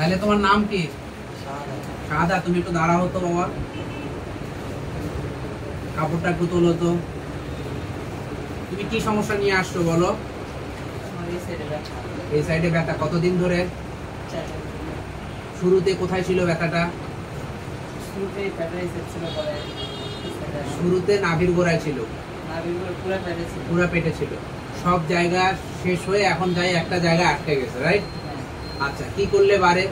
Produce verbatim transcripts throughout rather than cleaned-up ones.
তাহলে তোমার নাম কি? শাহাদা। তুমি একটু দাঁড়া হতো বাবা, কাপড়টা একটু তোলো তো। তুমি কি সমস্যা নিয়ে আসছো বলো? এই সাইডে ব্যথা। কতদিন ধরে? শুরুতে কোথায় ছিল ব্যথাটা? শুরুতে নাভির গোড়ায় ছিল, পুরো পেটে ছিল, সব জায়গা শেষ হয়ে এখন যাই একটা জায়গায় আটকে গেছে, রাইট? আচ্ছা, কি করলে বাড়ে?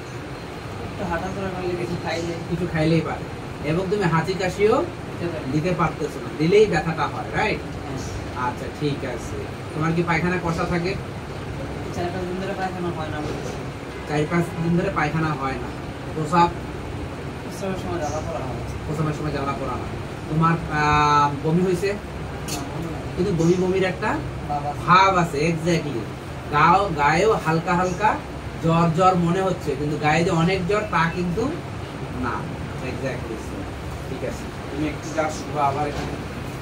কিছু খাইলেই পারে, এবং তুমি হাঁচি কাশিও দিতে পারতেছো না, দিলেই ব্যথাটা হয়, রাইট? আচ্ছা ঠিক আছে। তোমার কি পায়খানা কষা থাকে? চার পাঁচ দিন ধরে পায়খানা হয় না। চার পাঁচ দিন ধরে পায়খানা হয় না। প্রসাব? প্রসাবের সময় জ্বালা পোড়া হয়। প্রসাবের সময় জ্বালা পোড়া হয়। তোমার বমি হয়েছে? কিন্তু বমি বমির একটা ভাব আছে, এক্স্যাক্টলি। গাও গায়েও হালকা হালকা জ্বর জ্বর মনে হচ্ছে, কিন্তু গায়ে যে অনেক জ্বর তা কিন্তু না। এক্স্যাক্টলি। ঠিক আছে, তুমি একটু জাস্ট শুধু আবার এখানে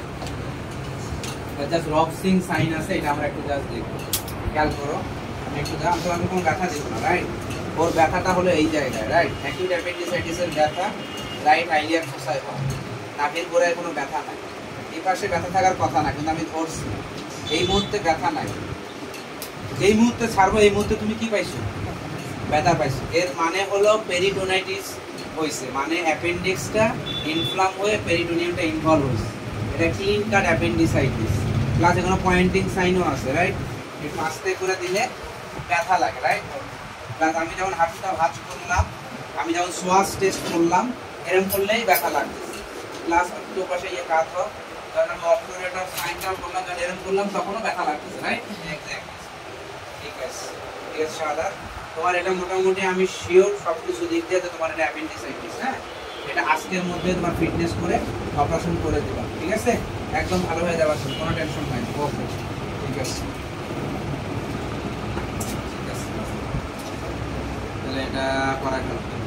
জাস্ট রক্সিং সাইন আছে, এটা আমরা একটু জাস্ট দেখবো, খেয়াল করো। আমি একটু যা তো আমি কোনো ব্যথা দেবো না, রাইট? ওর ব্যথাটা হলো এই জায়গায়, রাইট? অ্যাকিউট অ্যাপেন্ডিসাইটিসের ব্যথা রাইট আইলিয়ার ফোসায় হয়, নাভির গোড়ায় কোনো ব্যথা নাই। এই পাশে ব্যথা থাকার কথা না, কিন্তু আমি ধরছি। এই মুহূর্তে ব্যথা নাই, এই মুহূর্তে ছাড়বো। এই মুহূর্তে তুমি কি পাইছো? ব্যথা পাইছো। এর মানে হলো পেরিটোনাইটিস হয়েছে, মানে অ্যাপেন্ডিক্সটা ইনফ্লাম হয়ে পেরিটোনিয়ামটা ইনভলভ হয়েছে। এটা ক্লিন কাট অ্যাপেন্ডিসাইটিস, প্লাস এখানে পয়েন্টিং সাইনও আছে, রাইট? একটু আস্তে করে দিলে ব্যথা লাগে, রাইট? প্লাস আমি যখন হাঁটুটা ভাঁজ করলাম, আমি যখন সোয়াস টেস্ট করলাম, এরকম করলেই ব্যথা লাগতেছে। প্লাস একটু পাশে ইয়ে কাজ হোক, কারণ আমি অপারেটর সাইনটাও করলাম, যখন এরকম করলাম তখনও ব্যথা লাগতেছে, রাইট? এক্স্যাক্টলি। ঠিক আছে, ঠিক আছে শাহাদা, তোমার এটা মোটামুটি আমি শিওর সব কিছু দিক দিয়ে তোমার এটা অ্যাপেন্ডিসাইটিস। হ্যাঁ, এটা আজকের মধ্যে তোমার ফিটনেস করে অপারেশন করে দিবা, ঠিক আছে? একদম ভালো হয়ে যাবে, কোনো টেনশন নাই। ওকে, ঠিক আছে, ঠিক আছে, তাহলে এটা করা গেল।